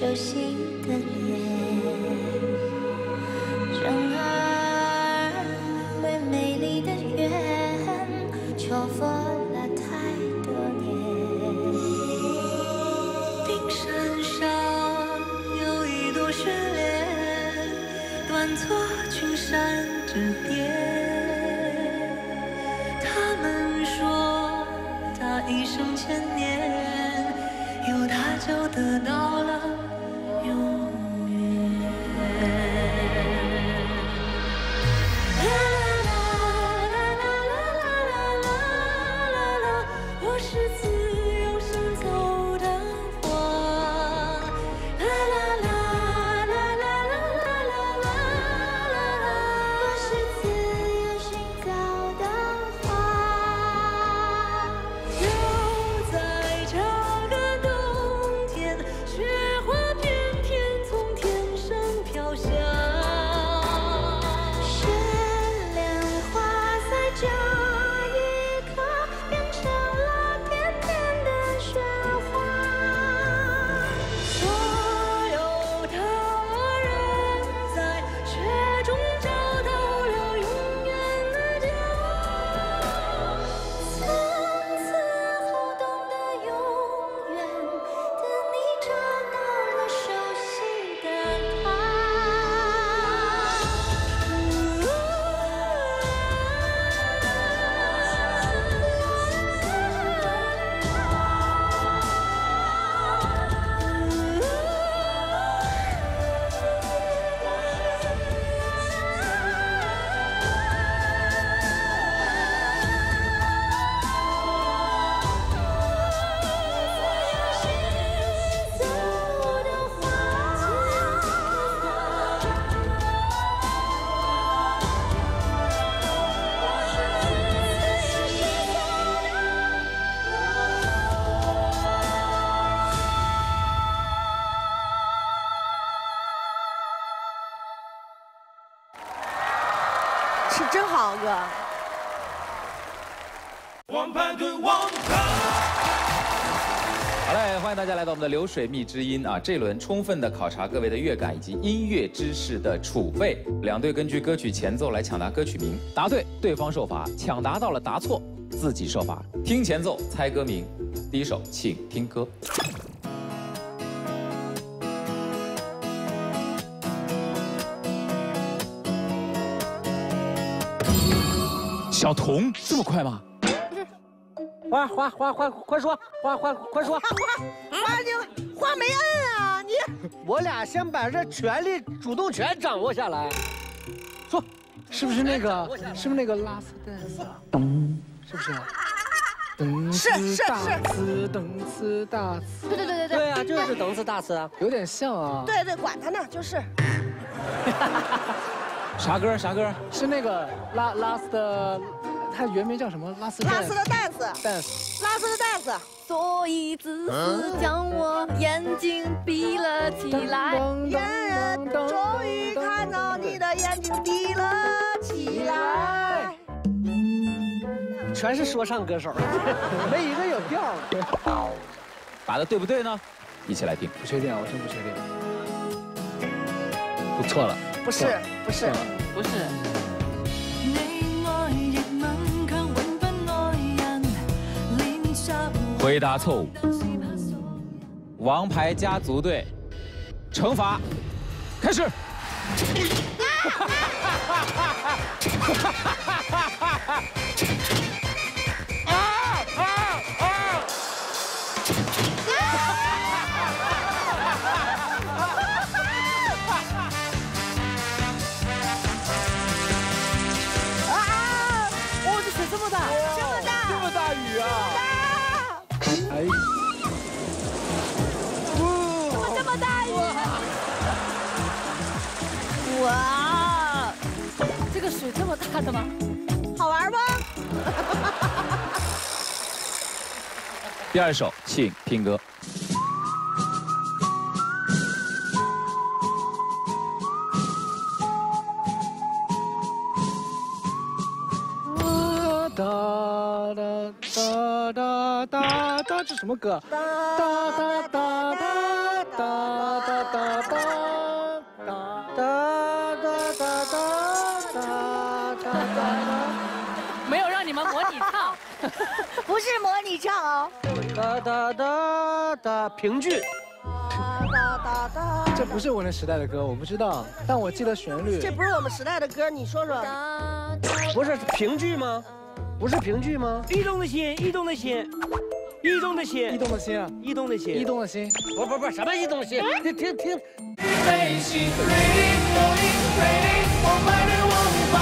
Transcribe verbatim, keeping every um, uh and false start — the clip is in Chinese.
熟悉的脸，然而为美丽的缘求佛了太多年。冰山上有一朵雪莲，端坐群山之巅。他们说他一生千年，有他就得到了永远。啦啦啦啦啦啦啦啦啦，我是自由行走的花。啦啦啦啦啦啦啦啦啦啦，我是自由行走的花。又在这个冬天，雪花片片从天上飘下，雪莲花在这一刻变成了甜甜的雪花。所有的人在雪中找到了永远的家，从此后懂得永远的你找到了熟悉的他。 是真好，哥。 王牌对王牌。 好嘞，欢迎大家来到我们的流水觅知音啊！这轮充分的考察各位的乐感以及音乐知识的储备。两队根据歌曲前奏来抢答歌曲名，答对对方受罚，抢答到了答错自己受罚。听前奏猜歌名，第一首请听歌。小童这么快吗？ 花花花花，快说，花花快说。 花你花没摁啊你！ 我俩先把这权力主动权掌握下来。说，是不是那个？是不是那个拉丝 dance？ 咚，是不是？噔是是是， 次噔次大次。 对对对对对。 对啊，就是噔次大次啊，有点像啊。 对对，管他呢，就是。 啥歌？啥歌？ 是那个拉拉丝的，它原名叫什么？拉丝。 拉丝的 dance。 dance。 拉丝的 dance。 所以自私将我眼睛闭了起来， 眼人终于看到你的眼睛闭了起来。 全是说唱歌手，没一个有调的。 答的对不对呢？一起来听。 不确定，我真不确定。不错了。 不是，不是， 不是。 回答错误。王牌家族队，惩罚开始。 这么大，这么大， 这么大雨啊！ 哎， 怎么这么大雨？哇，这个水这么大的吗？好玩吗？ 第二首，请听歌。 哒哒哒哒哒哒，这什么歌？哒哒哒哒哒哒不是模拟唱哦。 哒哒哒哒，评剧。 哒哒哒。 这不是我那时代的歌，我不知道，但我记得旋律。 这不是我们时代的歌，你说说。 不是评剧吗？不是评剧吗？ 驿动的心，驿动的心，驿动的心， 驿动的心啊， 驿动的心， 驿动的心。不不不，什么驿动的心？听听听。 内心 ready， 我 ready， 我百对我无法。